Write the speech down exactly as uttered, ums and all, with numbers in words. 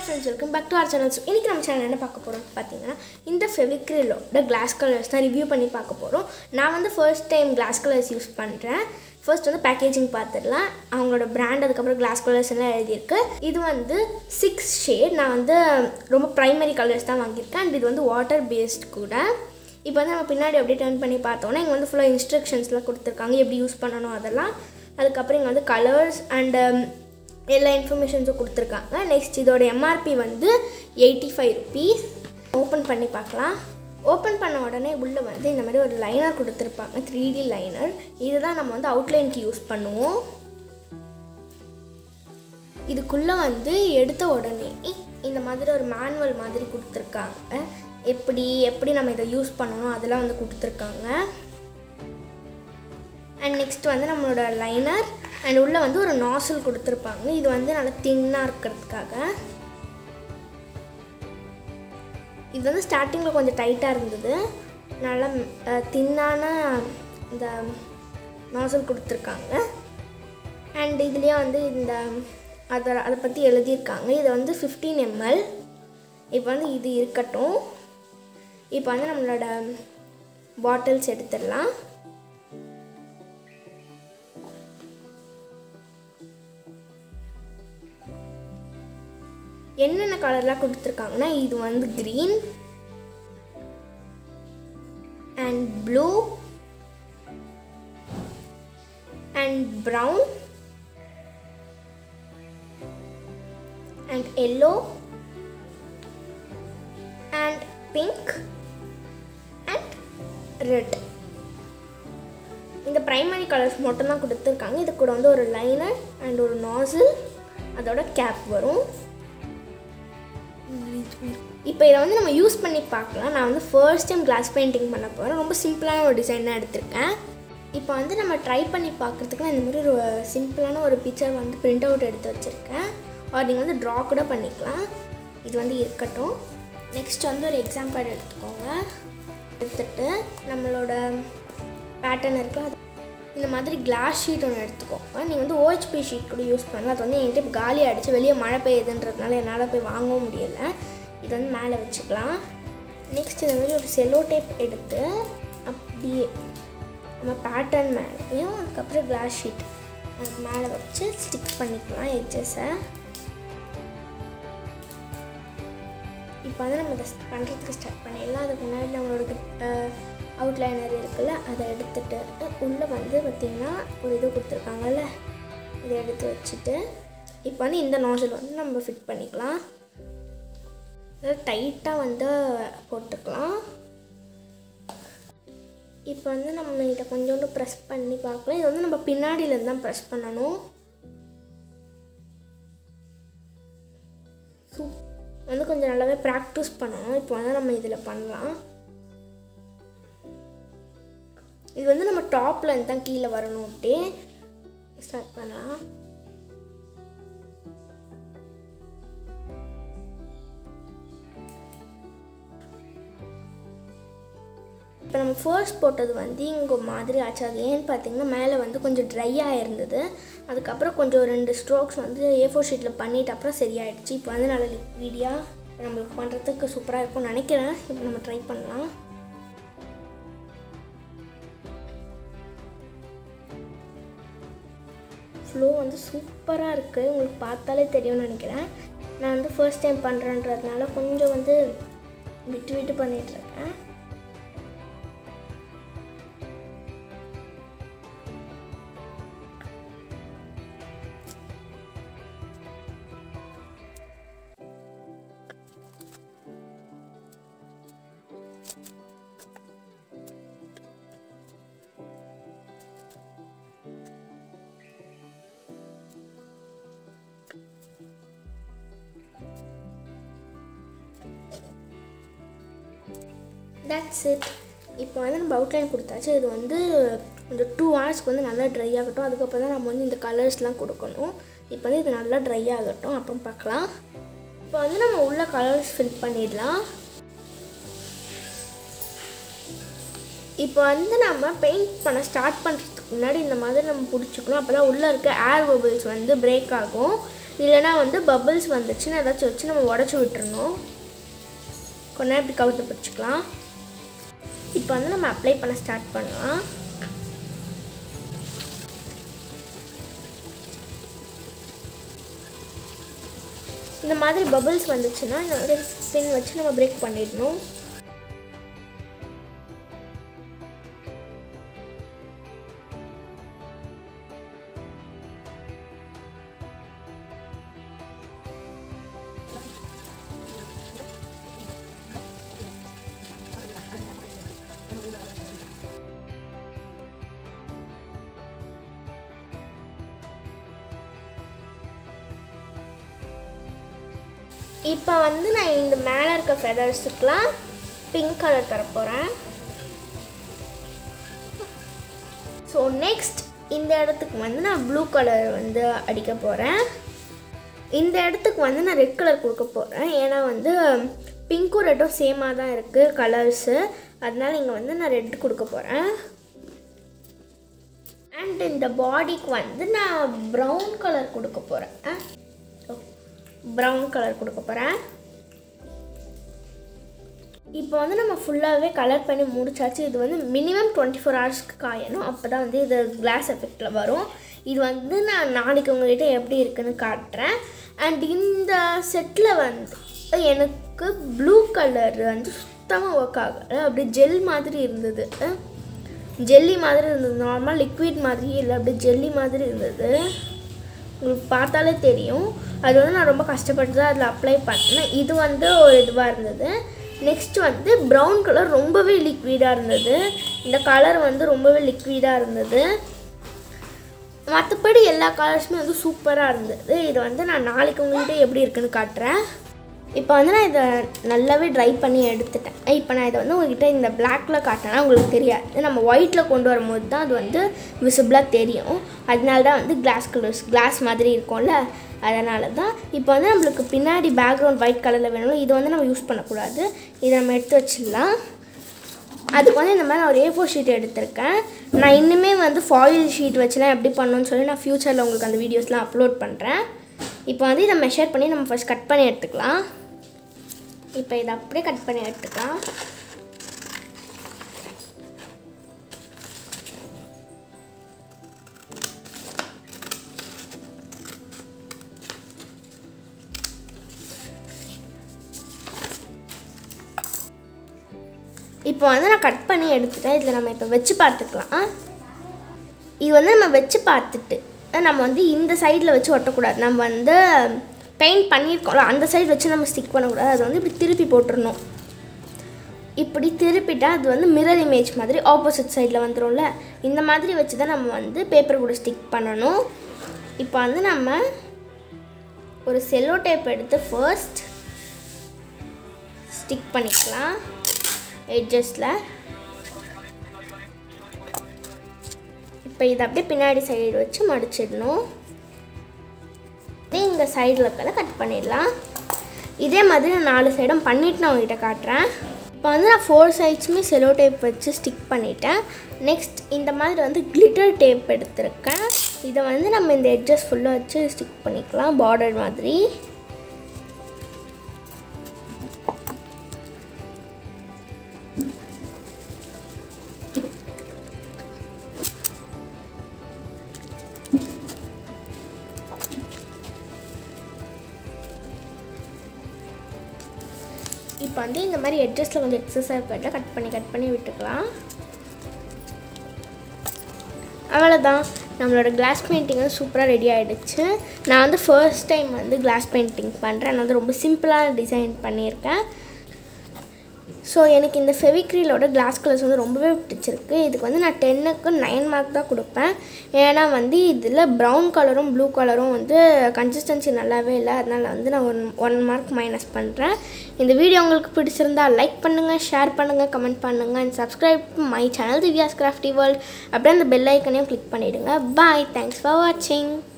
friends, welcome back to our channel. So, இன்னைக்கு நம்ம channel என்ன பார்க்க போறோம் பாத்தீங்கன்னா இந்த ஃபெவிக்ரிலோட கிளாஸ் கலர்ஸ் தான் ரிவ்யூ பண்ணி பார்க்க போறோம். நான் வந்து first time glass colours use பண்றேன். ஃபர்ஸ்ட் வந்து பேக்கேஜிங் பார்த்துடலாம். அவங்களோட பிராண்ட் அதுக்கு அப்புறம் கிளாஸ் கலர்ஸ் எல்லாம் எழுதி இருக்கு. இது வந்து சிக்ஸ் ஷேட். நான் வந்து ரொம்ப பிரைமரி கலர்ஸ் தான் வாங்கியிருக்கேன். அண்ட் இது வந்து வாட்டர் பேஸ்ட் கூட. இப்போ வந்து நம்ம பின்னாடி அப்படியே டர்ன் பண்ணி பார்த்தோம்னா இங்கே வந்து ஃபுல்லாக இன்ஸ்ட்ரக்ஷன்ஸ்லாம் கொடுத்துருக்காங்க எப்படி யூஸ் பண்ணணும் அதெல்லாம். அதுக்கப்புறம் இங்கே வந்து கலர்ஸ் அண்ட் எல்லா இன்ஃபர்மேஷன்ஸும் கொடுத்துருக்காங்க. நெக்ஸ்ட் இதோட எம்ஆர்பி வந்து எயிட்டி ஃபைவ் ருபீஸ். ஓப்பன் பண்ணி பார்க்கலாம். ஓப்பன் பண்ண உடனே உள்ளே வந்து இந்த மாதிரி ஒரு லைனர் கொடுத்துருப்பாங்க, த்ரீ டி லைனர். இதுதான் நம்ம வந்து அவுட்லைனுக்கு யூஸ் பண்ணுவோம். இதுக்குள்ளே வந்து எடுத்த உடனே இந்த மாதிரி ஒரு மேனுவல் மாதிரி கொடுத்துருக்காங்க. எப்படி எப்படி நம்ம இதை யூஸ் பண்ணணும் அதெல்லாம் வந்து கொடுத்துருக்காங்க. அண்ட் நெக்ஸ்ட் வந்து நம்மளோட லைனர் அண்ட் உள்ளே வந்து ஒரு நாசில் கொடுத்துருப்பாங்க. இது வந்து நல்லா தின்னாக இருக்கிறதுக்காக. இது வந்து ஸ்டார்டிங்கில் கொஞ்சம் டைட்டாக இருந்தது. நல்லா தின்னான இந்த நாசில் கொடுத்துருக்காங்க. அண்ட் இதுலேயே வந்து இந்த அதை அதை பற்றி எழுதியிருக்காங்க. இது வந்து ஃபிஃப்டீன் எம்எல். இப்போ வந்து இது இருக்கட்டும். இப்போ வந்து நம்மளோட பாட்டில்ஸ் எடுத்துடலாம். என்னென்ன கலர்லாம் கொடுத்துருக்காங்கன்னா இது வந்து green and blue and brown and yellow and pink and red. இந்த ப்ரைமரி கலர்ஸ் மட்டும்தான் கொடுத்துருக்காங்க. இது கூட வந்து ஒரு லைனர் அண்ட் ஒரு நாசில் அதோட கேப் வரும். இப்போ இதை வந்து நம்ம யூஸ் பண்ணி பார்க்கலாம். நான் வந்து ஃபர்ஸ்ட் டைம் கிளாஸ் பெயிண்டிங் பண்ண போகிறேன். ரொம்ப சிம்பிளான ஒரு டிசைன் தான் எடுத்திருக்கேன். இப்போ வந்து நம்ம ட்ரை பண்ணி பார்க்குறதுக்கு நான் இந்த மாதிரி ஒரு சிம்பிளான ஒரு பிக்சர் வந்து பிரிண்ட் அவுட் எடுத்து வச்சுருக்கேன். அது நீங்கள் வந்து ட்ரா கூட பண்ணிக்கலாம். இது வந்து இருக்கட்டும். நெக்ஸ்ட் வந்து ஒரு எக்ஸாம் பேட் எடுத்துக்கோங்க. எடுத்துகிட்டு நம்மளோட பேட்டர்ன் இருக்குது அது இந்த மாதிரி கிளாஸ் ஷீட் ஒன்று எடுத்துக்கோங்க. நீங்கள் வந்து ஓஹெச்பி ஷீட் கூட யூஸ் பண்ணலாம். அது வந்து என்கிட்ட இப்போ காலி ஆகிடுச்சு. வெளியே மழை பெய்யுதுன்றதுனால என்னால் போய் வாங்கவும் முடியலை. இது வந்து மேலே வச்சுக்கலாம். நெக்ஸ்ட் இந்த மாதிரி ஒரு செல்லோ டேப் எடுத்து அப்படியே நம்ம பேட்டர்ன் மேலேயும் அதுக்கப்புறம் கிளாஸ் ஷீட் அதுக்கு மேலே வச்சு ஸ்டிக் பண்ணிக்கலாம் எட்ஜஸை. இப்போ வந்து நம்ம இதை பண்ணுறதுக்கு ஸ்டார்ட் பண்ணிடலாம். அதுக்கு முன்னாடி நம்மளோட அவுட்லைனர் இருக்குல்ல அதை எடுத்துகிட்டு உள்ளே வந்து பார்த்திங்கன்னா ஒரு இது கொடுத்துருக்காங்கல்ல இதை எடுத்து வச்சுட்டு இப்போ வந்து இந்த நாசில் வந்து நம்ம ஃபிட் பண்ணிக்கலாம். டைட்டாக வந்து போட்டுக்கலாம். இப்போ வந்து நம்ம இதை கொஞ்சோண்டு ப்ரெஸ் பண்ணி பார்க்கலாம். இது வந்து நம்ம பின்னாடியிலேருந்து தான் ப்ரெஸ் பண்ணணும். வந்து கொஞ்சம் நல்லாவே ப்ராக்டிஸ் பண்ணணும். இப்போ வந்து நம்ம இதில் பண்ணலாம். இது வந்து நம்ம டாப்பில் இருந்து தான் கீழே வரணும். அப்படியே ஸ்டார்ட் பண்ணலாம். இப்போ நம்ம ஃபர்ஸ்ட் போட்டது வந்து இங்கே மாதிரி ஆச்சு. அது ஏன்னு பார்த்தீங்கன்னா மேலே வந்து கொஞ்சம் ட்ரையாக இருந்தது. அதுக்கப்புறம் கொஞ்சம் ரெண்டு ஸ்ட்ரோக்ஸ் வந்து ஏ ஃபோர் ஷீட்டில் பண்ணிவிட்டு அப்புறம் சரியாயிடுச்சு. இப்போ வந்து நல்ல லிக்விடியாக நம்மளுக்கு பண்ணுறதுக்கு சூப்பராக இருக்கும்னு நினைக்கிறேன். இப்போ நம்ம ட்ரை பண்ணலாம். ஃப்ளோ வந்து சூப்பராக இருக்குது. உங்களுக்கு பார்த்தாலே தெரியும்னு நினைக்கிறேன். நான் வந்து ஃபர்ஸ்ட் டைம் பண்ணுறேன்றதுனால கொஞ்சம் வந்து விட்டு விட்டு பண்ணிகிட்ருக்கேன். That's it. இப்போ வந்து நம்ம அவுட்லைன் கொடுத்தாச்சு. இது வந்து இந்த டூ ஹவர்ஸ்க்கு வந்து நல்லா ட்ரை ஆகட்டும். அதுக்கப்புறம் தான் நம்ம வந்து இந்த கலர்ஸ்லாம் கொடுக்கணும். இப்போ வந்து இது நல்லா ட்ரை ஆகட்டும், அப்புறம் பார்க்கலாம். இப்போ வந்து நம்ம உள்ள கலர்ஸ் ஃபில் பண்ணிடலாம். இப்போ வந்து நம்ம பெயிண்ட் பண்ண ஸ்டார்ட் பண்ணுறதுக்கு முன்னாடி இந்த மாதிரி நம்ம பிடிச்சிக்கணும். அப்போ தான் உள்ளே இருக்க ஏர் பபிள்ஸ் வந்து பிரேக் ஆகும். இல்லைனா வந்து பபிள்ஸ் வந்துச்சுன்னா ஏதாச்சும் வச்சு நம்ம உடச்சி விட்டுறணும். கொஞ்ச நேரம் இப்படி கவுத்து பிடிச்சிக்கலாம். இப்போ வந்து நம்ம அப்ளை பண்ண ஸ்டார்ட் பண்ணலாம். இந்த மாதிரி பபிள்ஸ் வந்துச்சுன்னா இந்த மாதிரி பின் வச்சு நம்ம பிரேக் பண்ணிடணும். இப்போ வந்து நான் இந்த மேலே இருக்க ஃபெதர்ஸுக்கெலாம் பிங்க் கலர் தர போகிறேன். ஸோ நெக்ஸ்ட் இந்த இடத்துக்கு வந்து நான் ப்ளூ கலர் வந்து அடிக்க போகிறேன். இந்த இடத்துக்கு வந்து நான் ரெட் கலர் கொடுக்க போகிறேன். ஏன்னா வந்து பிங்க்கும் ரெட்டும் சேமாக தான் இருக்குது கலர்ஸு, அதனால் இங்கே வந்து நான் ரெட் கொடுக்க போகிறேன். அண்ட் இந்த பாடிக்கு வந்து நான் ப்ரௌன் கலர் கொடுக்க போகிறேன். ப்ரௌன் கலர் கொடுக்க போகிறேன். இப்போ வந்து நம்ம ஃபுல்லாகவே கலர் பண்ணி முடிச்சாச்சு. இது வந்து மினிமம் டுவெண்ட்டி ஃபோர் ஹவர்ஸ்க்கு காயணும். அப்போ தான் வந்து இது கிளாஸ் எஃபெக்டில் வரும். இது வந்து நான் நாளைக்கு உங்கள்கிட்ட எப்படி இருக்குன்னு காட்டுறேன். அண்ட் இந்த செட்டில் வந்து எனக்கு ப்ளூ கலர் வந்து சுத்தமாக ஒர்க் ஆகலை. அப்படி ஜெல் மாதிரி இருந்தது, ஜெல்லி மாதிரி இருந்தது. நார்மல் லிக்விட் மாதிரி இல்லை, அப்படி ஜெல்லி மாதிரி இருந்தது. உங்களுக்கு பார்த்தாலே தெரியும். அது வந்து நான் ரொம்ப கஷ்டப்பட்டு தான் அதில் அப்ளை பண்ணேன். இது வந்து ஒரு இதுவாக இருந்தது. நெக்ஸ்ட் வந்து ப்ரௌன் கலர் ரொம்பவே லிக்விடாக இருந்தது. இந்த கலர் வந்து ரொம்பவே லிக்விடாக இருந்தது. மற்றபடி எல்லா கலர்ஸுமே வந்து சூப்பராக இருந்தது. இது வந்து நான் நாளைக்கு உங்கள்கிட்ட எப்படி இருக்குன்னு காட்டுறேன். இப்போ வந்து நான் இதை நல்லாவே ட்ரை பண்ணி எடுத்துட்டேன். இப்போ நான் இதை வந்து உங்கள்கிட்ட இந்த பிளாக்கில் காட்டினா உங்களுக்கு தெரியாது. நம்ம ஒயிட்டில் கொண்டு வரும்போது தான் அது வந்து விசிபிளாக தெரியும். அதனால தான் வந்து கிளாஸ் கலர்ஸ் கிளாஸ் மாதிரி இருக்கும்ல, அதனால தான். இப்போ வந்து நம்மளுக்கு பின்னாடி பேக்ரவுண்ட் ஒயிட் கலரில் வேணும். இதை வந்து நம்ம யூஸ் பண்ணக்கூடாது. இதை நம்ம எடுத்து வச்சிடலாம். அதுக்கு வந்து இந்த மாதிரி நான் ஒரு ஏ ஃபோர் ஷீட் எடுத்திருக்கேன். நான் இன்னுமே வந்து ஃபாயில் ஷீட் வச்சுலாம் எப்படி பண்ணணும்னு சொல்லி நான் ஃப்யூச்சரில் உங்களுக்கு அந்த வீடியோஸ்லாம் அப்லோட் பண்ணுறேன். இப்போ வந்து இதை மெஷர் பண்ணி நம்ம ஃபஸ்ட் கட் பண்ணி எடுத்துக்கலாம். இப்போ இதை அப்படியே கட் பண்ணி எடுத்துக்கலாம். இப்போ வந்து நான் கட் பண்ணி எடுத்துட்டேன். இதில் நம்ம இப்போ வச்சு பார்த்துக்கலாம். இது வந்து நம்ம வச்சு பார்த்துட்டு நம்ம வந்து இந்த சைடில் வச்சு ஒட்டக்கூடாது. நம்ம வந்து பெயிண்ட் பண்ணியிருக்கோம்ல அந்த சைடு வச்சு நம்ம ஸ்டிக் பண்ணக்கூடாது. அது வந்து இப்படி திருப்பி போட்டுடணும். இப்படி திருப்பிட்டால் அது வந்து மிரர் இமேஜ் மாதிரி ஆப்போசிட் சைடில் வந்துடும்ல, இந்த மாதிரி வச்சு தான் நம்ம வந்து பேப்பர் கூட ஸ்டிக் பண்ணணும். இப்போ வந்து நம்ம ஒரு செல்லோ டேப் எடுத்து ஃபர்ஸ்ட் ஸ்டிக் பண்ணிக்கலாம் எட்ஜஸில். இப்போ இதை அப்படியே பின்னாடி சைடு வச்சு மடிச்சிடணும். இங்கே சைடில் இருக்கிறத கட் பண்ணிடலாம். இதே மாதிரி நான் நாலு சைடும் பண்ணிவிட்டு நான் உங்கள்கிட்ட காட்டுறேன். இப்போ வந்து நான் ஃபோர் சைட்ஸுமே செலோ டேப் வச்சு ஸ்டிக் பண்ணிட்டேன். நெக்ஸ்ட் இந்த மாதிரி வந்து கிளிட்டர் டேப் எடுத்திருக்கேன். இதை வந்து நம்ம இந்த எட்ஜஸ் ஃபுல்லாக வச்சு ஸ்டிக் பண்ணிக்கலாம் பார்டர் மாதிரி. இப்போ வந்து இந்த மாதிரி எட்ஜஸில் கொஞ்சம் எக்ஸஸாக இருக்கிறத கட் பண்ணி கட் பண்ணி விட்டுக்கலாம். அவ்வளோதான், நம்மளோட கிளாஸ் பெயிண்டிங் வந்து சூப்பராக ரெடி ஆகிடுச்சு. நான் வந்து ஃபர்ஸ்ட் டைம் வந்து கிளாஸ் பெயிண்டிங் பண்ணுறேன். நான் வந்து ரொம்ப சிம்பிளான டிசைன் பண்ணியிருக்கேன். ஸோ எனக்கு இந்த ஃபெவிக்ரிலோட கிளாஸ் கலர்ஸ் வந்து ரொம்பவே பிடிச்சிருக்கு. இதுக்கு வந்து நான் டென்னுக்கு நைன் மார்க் தான் கொடுப்பேன். ஏன்னா வந்து இதில் ப்ரௌன் கலரும் ப்ளூ கலரும் வந்து கன்சிஸ்டன்சி நல்லாவே இல்லை. அதனால் வந்து நான் ஒன் ஒன் மார்க் மைனஸ் பண்ணுறேன். இந்த வீடியோ உங்களுக்கு பிடிச்சிருந்தால் லைக் பண்ணுங்கள், ஷேர் பண்ணுங்கள், கமெண்ட் பண்ணுங்கள் and subscribe my channel Divya's crafty world. அப்படியே அந்த பெல் ஐக்கனையும் கிளிக் பண்ணிவிடுங்க. பாய், தேங்க்ஸ் ஃபார் வாட்சிங்.